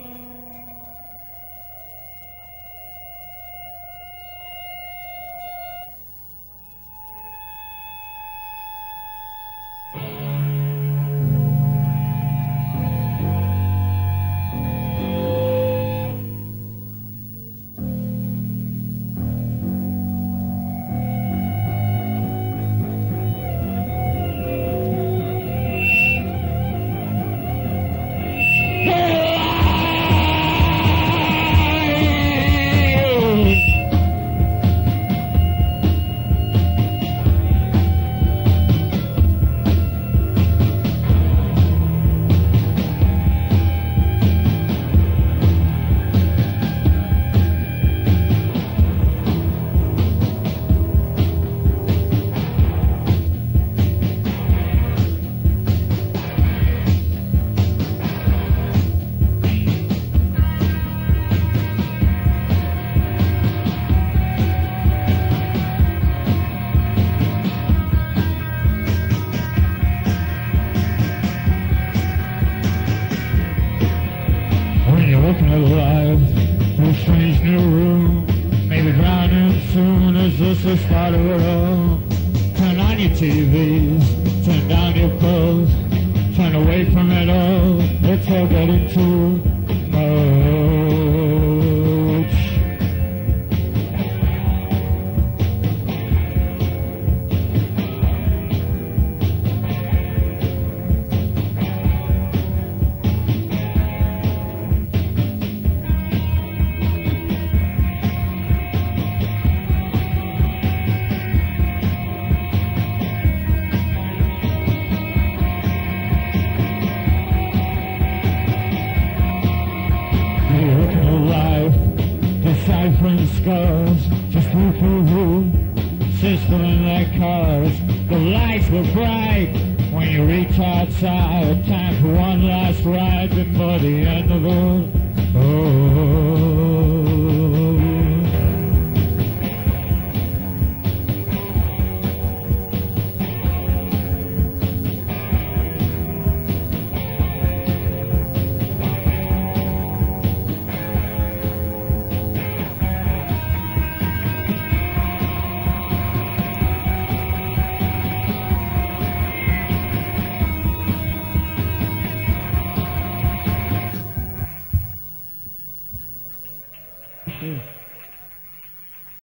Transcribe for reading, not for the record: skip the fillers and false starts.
Walking alive to a strange new room, maybe drowning soon. Is this the start of it all? Turn on your TVs, turn down your clothes, turn away from it all. It's all getting too much. Deciphering scars, just who system their cars. The lights were bright when you reach outside. Time for one last ride before the end of it. Oh.